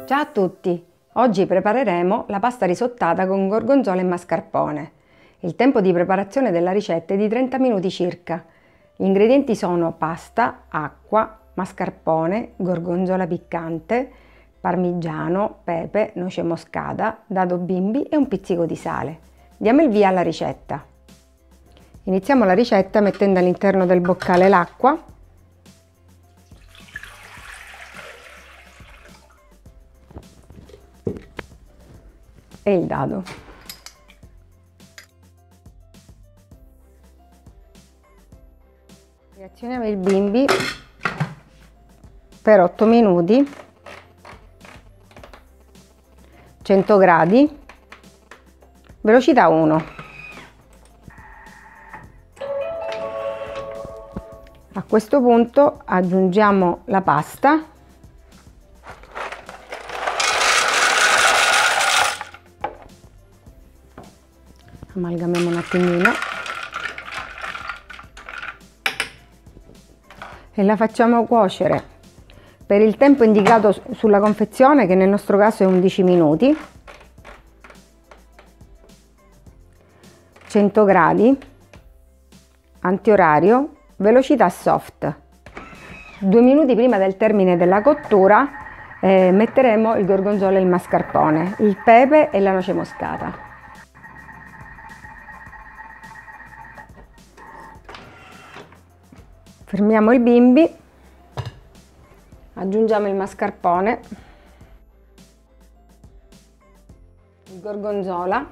Ciao a tutti! Oggi prepareremo la pasta risottata con gorgonzola e mascarpone. Il tempo di preparazione della ricetta è di 30 minuti circa. Gli ingredienti sono pasta, acqua, mascarpone, gorgonzola piccante, parmigiano, pepe, noce moscata, dado bimbi e un pizzico di sale. Diamo il via alla ricetta. Iniziamo la ricetta mettendo all'interno del boccale l'acqua e il dado. Reazioniamo il bimbi per 8 minuti, 100 gradi, velocità 1. A questo punto aggiungiamo la pasta . Amalgamiamo un attimino e la facciamo cuocere per il tempo indicato sulla confezione, che nel nostro caso è 11 minuti, 100 gradi, antiorario, velocità soft. 2 minuti prima del termine della cottura metteremo il gorgonzola e il mascarpone, il pepe e la noce moscata. Fermiamo il bimbi, aggiungiamo il mascarpone, il gorgonzola.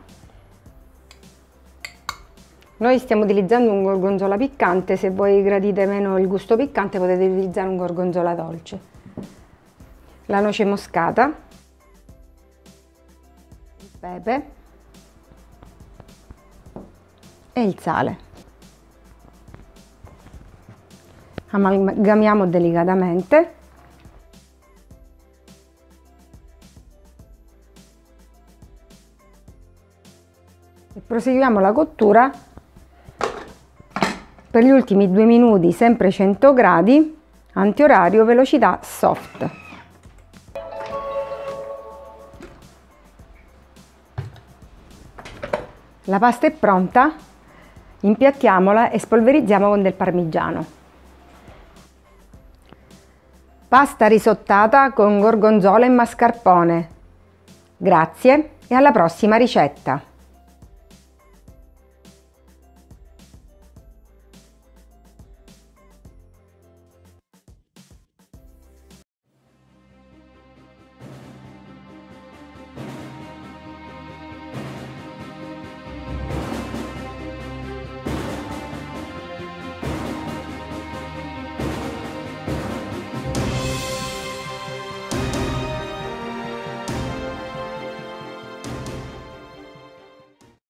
Noi stiamo utilizzando un gorgonzola piccante, se voi gradite meno il gusto piccante potete utilizzare un gorgonzola dolce. La noce moscata, il pepe e il sale. Amalgamiamo delicatamente e proseguiamo la cottura per gli ultimi 2 minuti, sempre 100 gradi, antiorario, velocità soft. La pasta è pronta, impiattiamola e spolverizziamo con del parmigiano. Pasta risottata con gorgonzola e mascarpone. Grazie e alla prossima ricetta!